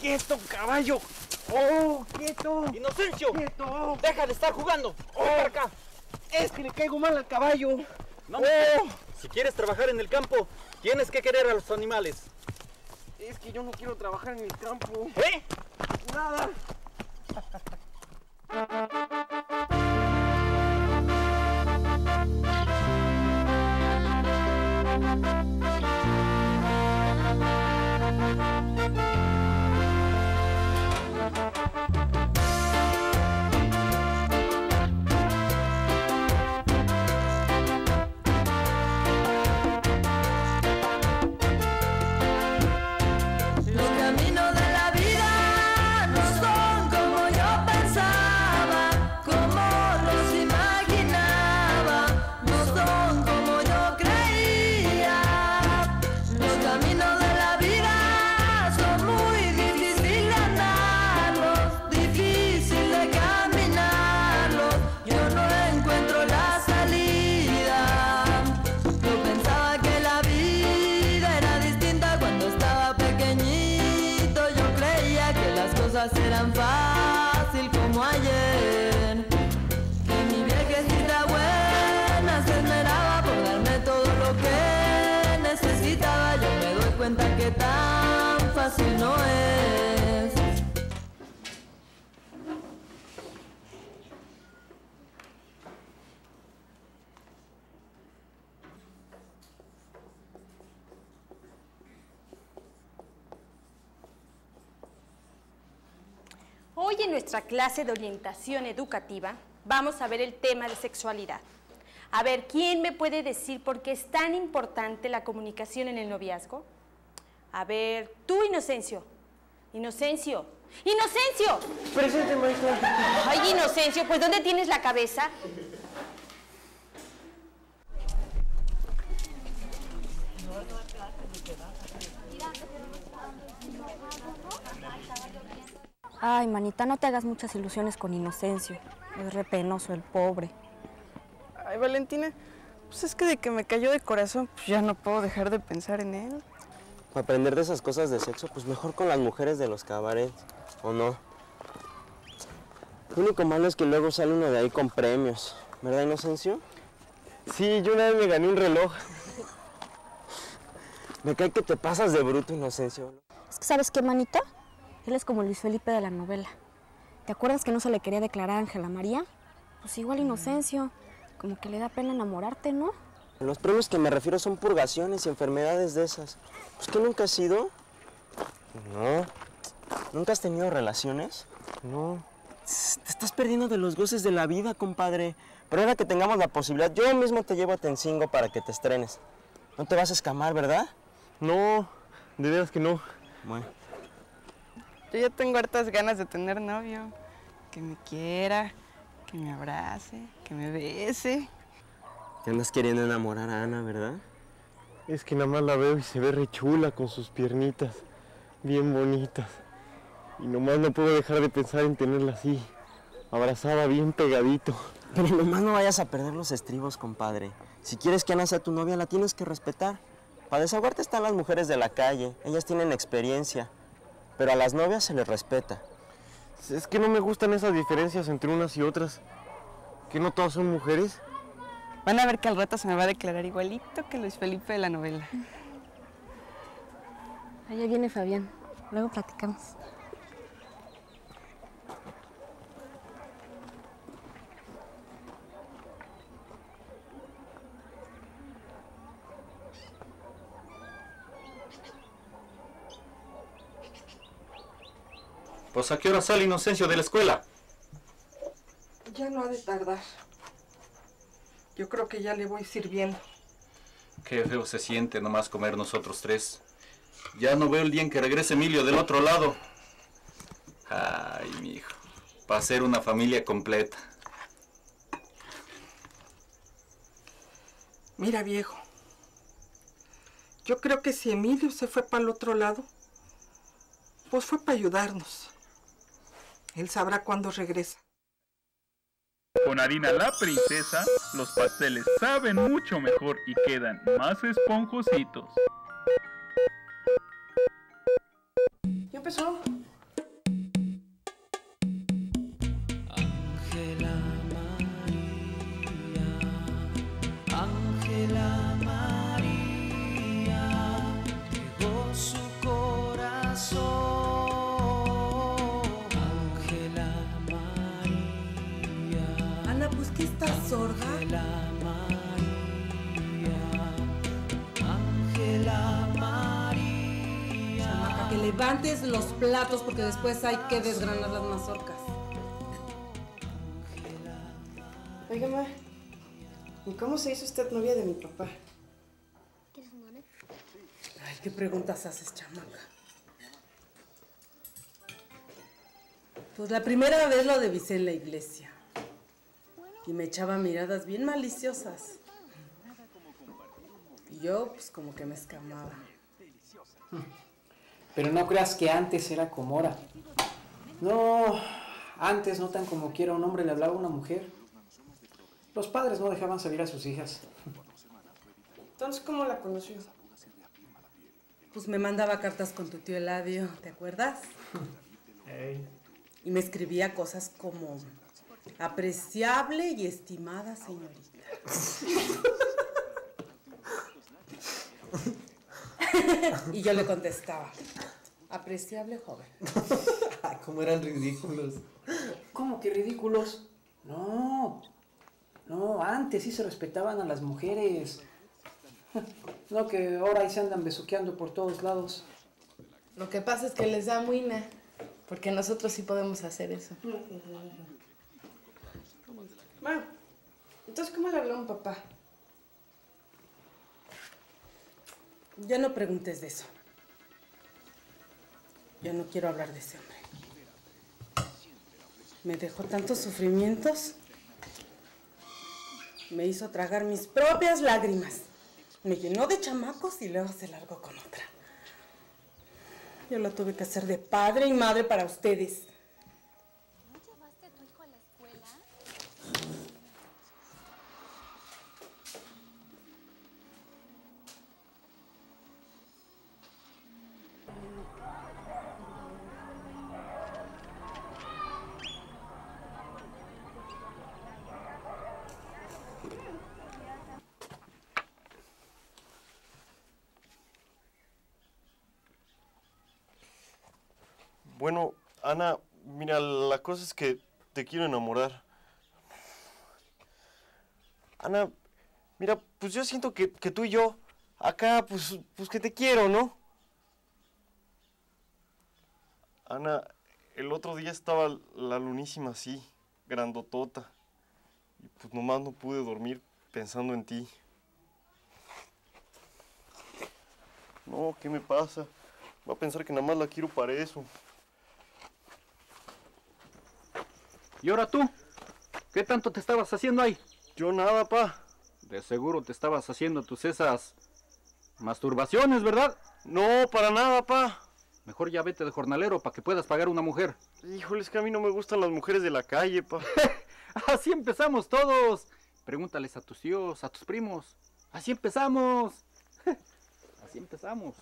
¡Quieto, caballo! ¡Oh, quieto! ¡Inocencio! ¡Quieto! ¡Deja de estar jugando! ¡Ven para acá! Es que le caigo mal al caballo. No, si quieres trabajar en el campo, tienes que querer a los animales. Es que yo no quiero trabajar en el campo. ¿Eh? Nada. Serán fácil como ayer, que mi viejecita buena se esmeraba por darme todo lo que necesitaba. Yo me doy cuenta que tan fácil no es. Hoy en nuestra clase de orientación educativa vamos a ver el tema de sexualidad. A ver, ¿quién me puede decir por qué es tan importante la comunicación en el noviazgo? A ver, tú, Inocencio. ¡Inocencio! ¡Inocencio! Presente, maestra. Ay, Inocencio, pues ¿dónde tienes la cabeza? Ay, manita, no te hagas muchas ilusiones con Inocencio. Es re penoso el pobre. Ay, Valentina, pues es que de que me cayó de corazón, pues ya no puedo dejar de pensar en él. Para aprender de esas cosas de sexo, pues mejor con las mujeres de los cabarets, ¿o no? Lo único malo es que luego sale uno de ahí con premios, ¿verdad, Inocencio? Sí, yo una vez me gané un reloj. Me cae que te pasas de bruto, Inocencio. Es que, ¿sabes qué, manita? Él es como Luis Felipe de la novela. ¿Te acuerdas que no se le quería declarar a Ángela María? Pues igual Inocencio, como que le da pena enamorarte, ¿no? Los premios que me refiero son purgaciones y enfermedades de esas. Pues que nunca has sido. No. ¿Nunca has tenido relaciones? No. Te estás perdiendo de los goces de la vida, compadre. Pero ahora que tengamos la posibilidad, yo mismo te llevo a Tencingo para que te estrenes. No te vas a escamar, ¿verdad? No, de veras que no. Bueno. Yo ya tengo hartas ganas de tener novio. Que me quiera, que me abrace, que me bese. Te andas queriendo enamorar a Ana, ¿verdad? Es que nada más la veo y se ve re chula con sus piernitas, bien bonitas. Y nomás no puedo dejar de pensar en tenerla así, abrazada, bien pegadito. Pero nomás no vayas a perder los estribos, compadre. Si quieres que Ana sea tu novia, la tienes que respetar. Para desahogarte están las mujeres de la calle, ellas tienen experiencia. Pero a las novias se les respeta. Es que no me gustan esas diferencias entre unas y otras. ¿Que no todas son mujeres? Van a ver que al rato se me va a declarar igualito que Luis Felipe de la novela. Allá viene Fabián. Luego platicamos. Pues ¿a qué hora sale Inocencio de la escuela? Ya no ha de tardar. Yo creo que ya le voy sirviendo. Qué feo se siente nomás comer nosotros tres. Ya no veo el día en que regrese Emilio del otro lado. Ay, mi hijo, para ser una familia completa. Mira, viejo. Yo creo que si Emilio se fue para el otro lado, pues fue para ayudarnos. Él sabrá cuándo regresa. Con harina La Princesa, los pasteles saben mucho mejor y quedan más esponjositos. ¿Ya empezó? sorda? Chamaca, que levantes los platos porque después hay que desgranar las mazorcas. Oiga, ma, ¿y cómo se hizo usted novia de mi papá? Ay, ¿qué preguntas haces, chamaca? Pues la primera vez lo divisé en la iglesia. Y me echaba miradas bien maliciosas. Y yo, pues, como que me escamaba. Pero no creas que antes era como ahora. No, antes no tan como quiera un hombre le hablaba a una mujer. Los padres no dejaban salir a sus hijas. Entonces, ¿cómo la conoció? Pues me mandaba cartas con tu tío Eladio, ¿te acuerdas? Hey. Y me escribía cosas como apreciable y estimada señorita. Y yo le contestaba, apreciable joven. Ay, cómo eran ridículos. ¿Cómo que ridículos? No, antes sí se respetaban a las mujeres. No que ahora ahí se andan besuqueando por todos lados. Lo que pasa es que les da muina, porque nosotros sí podemos hacer eso. Ma, entonces, ¿cómo le habló a un papá? Ya no preguntes de eso. Ya no quiero hablar de ese hombre. Me dejó tantos sufrimientos. Me hizo tragar mis propias lágrimas. Me llenó de chamacos y luego se largó con otra. Yo lo tuve que hacer de padre y madre para ustedes. ¿No llevaste a tu hijo a la escuela? Bueno, Ana, mira, la cosa es que te quiero enamorar. Ana, mira, pues yo siento que tú y yo, acá, pues que te quiero, ¿no? Ana, el otro día estaba la lunísima así, grandotota. Y pues nomás no pude dormir pensando en ti. No, ¿qué me pasa? Va a pensar que nada más la quiero para eso. ¿Y ahora tú? ¿Qué tanto te estabas haciendo ahí? Yo nada, pa. De seguro te estabas haciendo tus esas masturbaciones, ¿verdad? No, para nada, pa. Mejor ya vete de jornalero para que puedas pagar una mujer. Híjole, es que a mí no me gustan las mujeres de la calle, pa. Así empezamos todos. Pregúntales a tus tíos, a tus primos. Así empezamos. Así empezamos.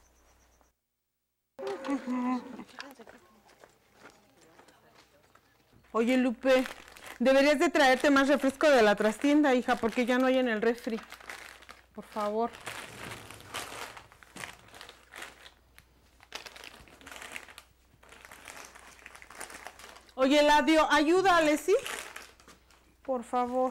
Oye, Lupe, deberías de traerte más refresco de la trastienda, hija, porque ya no hay en el refri. Por favor. Oye, Eladio, ayúdale, ¿sí? Por favor.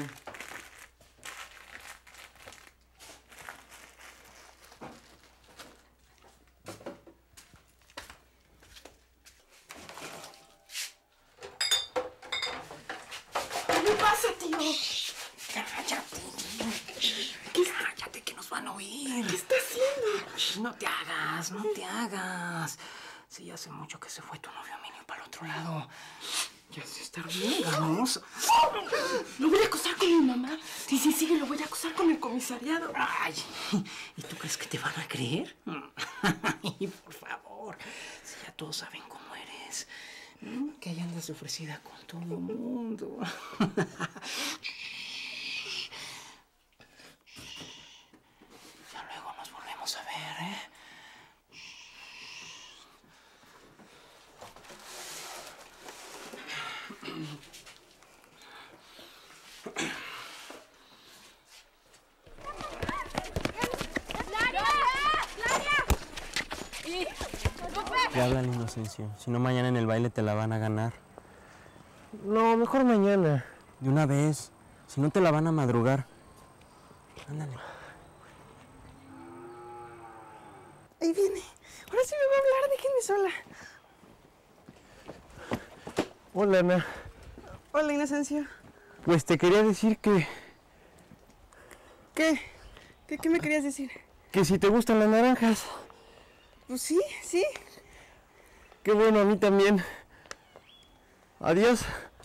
¿Qué le pasa, tío? Cállate. Cállate que nos van a oír. ¿Qué está haciendo? No te hagas, no te hagas. Sí, hace mucho que se fue tu novio Emilio para el otro lado. Ya se está bien, vamos. Lo voy a acusar con mi mamá. Sí, lo voy a acusar con el comisariado. Ay, ¿y tú crees que te van a creer? Ay, por favor, si ya todos saben cómo eres. Que ahí andas de ofrecida con todo el mundo. Ya luego nos volvemos a ver, ¿eh? Te hablan, Inocencio. Si no, mañana en el baile te la van a ganar. No, mejor mañana. De una vez. Si no te la van a madrugar. Ándale. Ahí viene. Ahora sí me va a hablar, déjenme sola. Hola, Ana. Hola, Inocencio. Pues te quería decir que... ¿Qué? ¿Qué me querías decir? Que si te gustan las naranjas. Pues sí, sí. Qué bueno, a mí también. Adiós.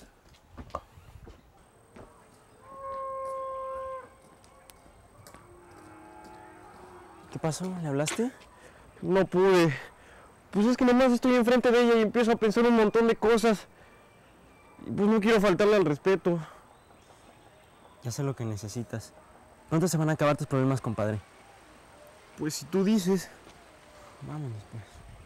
¿Qué pasó? ¿Le hablaste? No pude. Pues es que nomás estoy enfrente de ella y empiezo a pensar un montón de cosas. Y pues no quiero faltarle al respeto. Ya sé lo que necesitas. ¿Pronto se van a acabar tus problemas, compadre? Pues si tú dices. Vámonos, pues.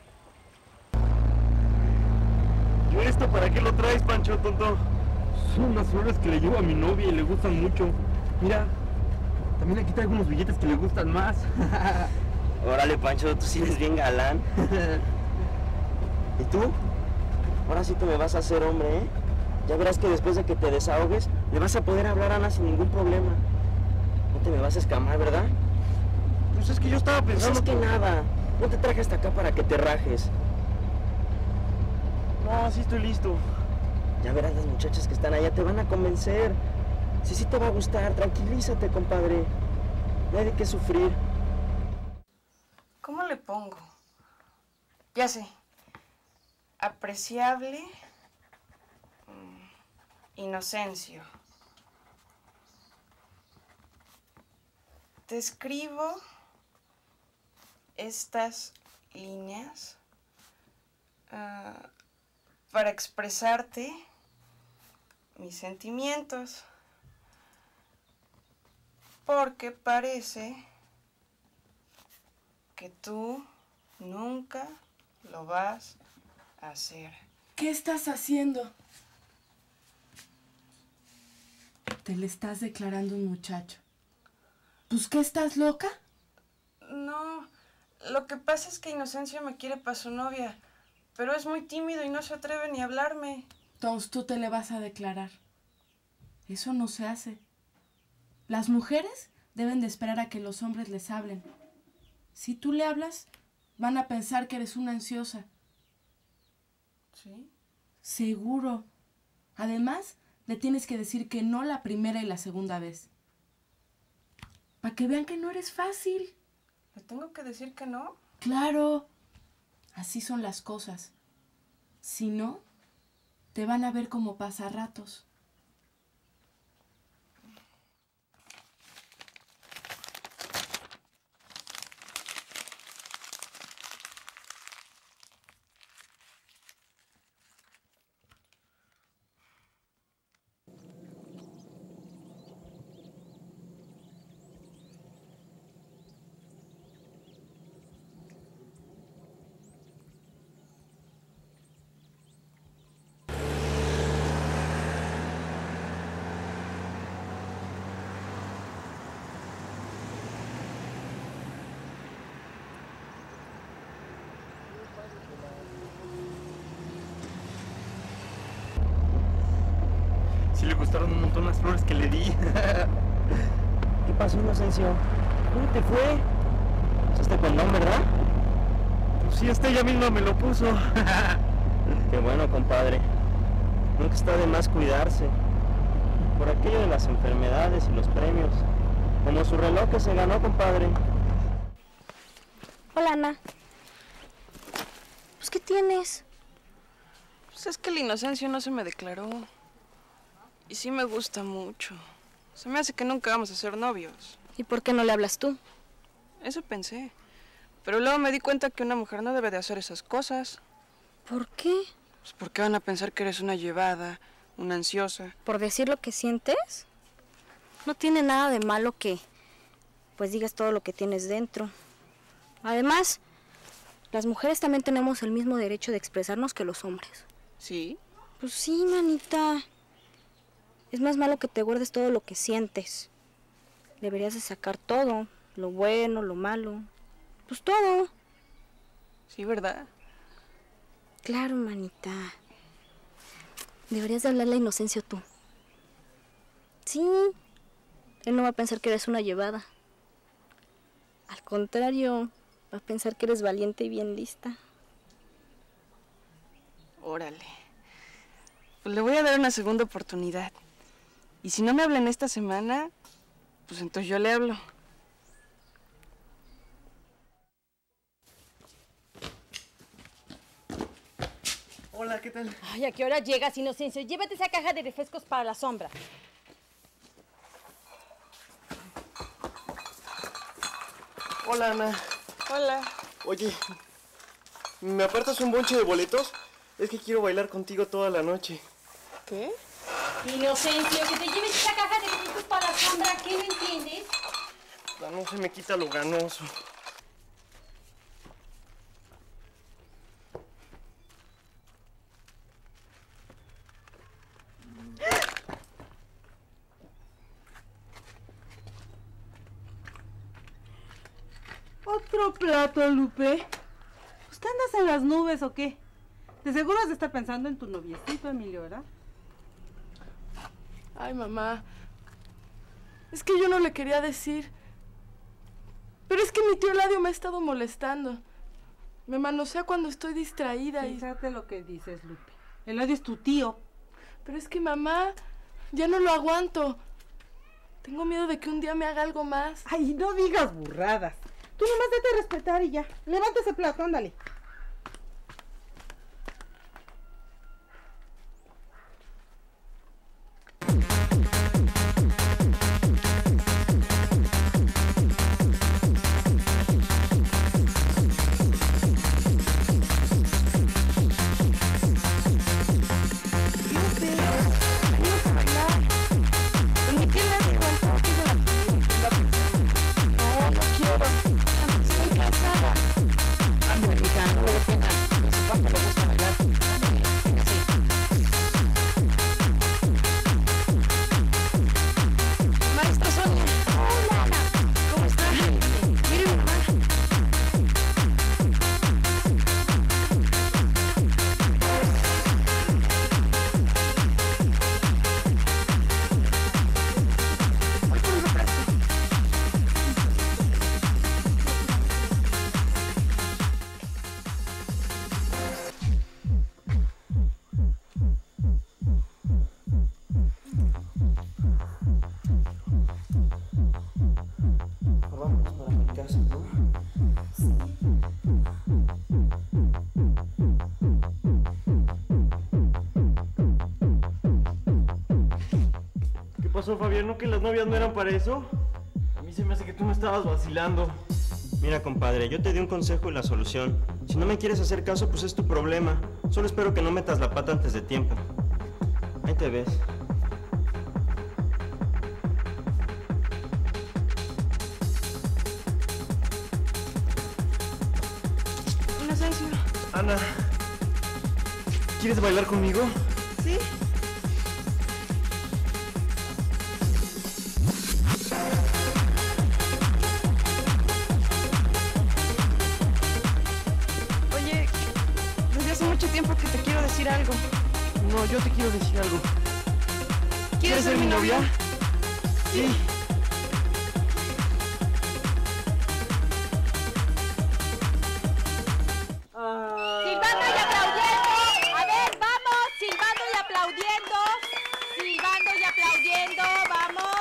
¿Y esto para qué lo traes, Pancho, tonto? Son unas flores que le llevo a mi novia y le gustan mucho. Mira, también aquí traigo unos billetes que le gustan más. Órale, Pancho, tú sí eres bien galán. ¿Y tú? Ahora sí te me vas a hacer hombre, ¿eh? Ya verás que después de que te desahogues, le vas a poder hablar a Ana sin ningún problema. No te me vas a escamar, ¿verdad? Pues es que yo estaba pensando... Pues es que nada. No te traje hasta acá para que te rajes. No, sí estoy listo. Ya verás, las muchachas que están allá te van a convencer. Sí te va a gustar. Tranquilízate, compadre. No hay de qué sufrir. ¿Cómo le pongo? Ya sé. Apreciable. Inocencio. Te escribo estas líneas para expresarte mis sentimientos, porque parece que tú nunca lo vas a hacer. ¿Qué estás haciendo? Te le estás declarando a un muchacho. ¿Pues qué, estás loca? No, lo que pasa es que Inocencio me quiere para su novia, pero es muy tímido y no se atreve ni a hablarme. Entonces tú te le vas a declarar. Eso no se hace. Las mujeres deben de esperar a que los hombres les hablen. Si tú le hablas, van a pensar que eres una ansiosa. ¿Sí? Seguro. Además, le tienes que decir que no la primera y la segunda vez. Para que vean que no eres fácil. ¿Le tengo que decir que no? Claro. Así son las cosas. Si no, te van a ver como pasarratos. Sí le gustaron un montón las flores que le di. ¿Qué pasó, Inocencio? ¿Cómo te fue? Usaste condón, ¿verdad? Pues sí, ella misma me lo puso. Qué bueno, compadre. Nunca está de más cuidarse. Por aquello de las enfermedades y los premios. Como su reloj que se ganó, compadre. Hola, Ana. Pues, ¿qué tienes? Pues es que el Inocencio no se me declaró. Y sí me gusta mucho. Se me hace que nunca vamos a ser novios. ¿Y por qué no le hablas tú? Eso pensé. Pero luego me di cuenta que una mujer no debe de hacer esas cosas. ¿Por qué? Pues porque van a pensar que eres una llevada, una ansiosa. ¿Por decir lo que sientes? No tiene nada de malo que, pues, digas todo lo que tienes dentro. Además, las mujeres también tenemos el mismo derecho de expresarnos que los hombres. ¿Sí? Pues sí, manita. Es más malo que te guardes todo lo que sientes. Deberías de sacar todo, lo bueno, lo malo, pues todo. Sí, ¿verdad? Claro, manita. Deberías de hablarle a Inocencio tú. Sí, él no va a pensar que eres una llevada. Al contrario, va a pensar que eres valiente y bien lista. Órale. Pues le voy a dar una segunda oportunidad. Y si no me hablan esta semana, pues entonces yo le hablo. Hola, ¿qué tal? Ay, ¿a qué hora llegas, Inocencio? Llévate esa caja de refrescos para la sombra. Hola, Ana. Hola. Oye, ¿me apartas un bonche de boletos? Es que quiero bailar contigo toda la noche. ¿Qué? Inocencio, que te lleves esa caja de refrescos para la sombra. ¿Qué no entiendes? No se me quita lo ganoso. ¿Otro plato, Lupe? ¿Pues qué andas en las nubes o qué? De seguro has de estar pensando en tu noviecito, Emilio, ¿verdad? Ay, mamá. Es que yo no le quería decir. Pero es que mi tío Eladio me ha estado molestando. Me manosea cuando estoy distraída y... Fíjate lo que dices, Lupe. Eladio es tu tío. Pero es que, mamá, ya no lo aguanto. Tengo miedo de que un día me haga algo más. Ay, no digas burradas. Tú nomás date a respetar y ya. Levanta ese plato, ándale. ¿Qué pasó, Fabián? ¿No que las novias no eran para eso? A mí se me hace que tú me estabas vacilando. Mira, compadre, yo te di un consejo y la solución. Si no me quieres hacer caso, pues es tu problema. Solo espero que no metas la pata antes de tiempo. Ahí te ves. Inocencio. Ana, ¿quieres bailar conmigo? ¿Sí? Oye, desde hace mucho tiempo que te quiero decir algo. No, yo te quiero decir algo. ¿Quieres ser mi novia? Sí. ¡Silbando y aplaudiendo! A ver, vamos, silbando y aplaudiendo. Silbando y aplaudiendo, vamos.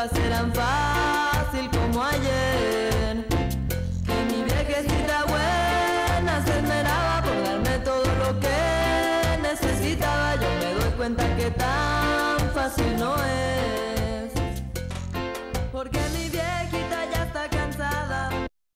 pruebas eran fácil como ayer. Y mi viejecita buena se esmeraba por darme todo lo que necesitaba. Yo me doy cuenta que tan fácil no es.